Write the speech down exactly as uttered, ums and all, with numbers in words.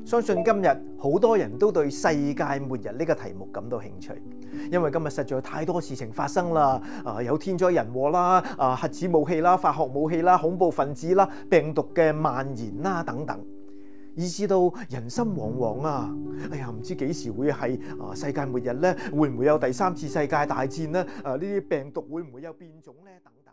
相信今日好多人都對世界末日呢個題目感到興趣，因為今日實在有太多事情發生啦，啊有天災人禍啦，啊核子武器啦、化學武器啦、恐怖分子啦、病毒嘅蔓延啦等等，以至到人心惶惶啊！哎呀，唔知幾時會係啊世界末日呢？會唔會有第三次世界大戰呢？啊呢啲病毒會唔會有變種呢？等等。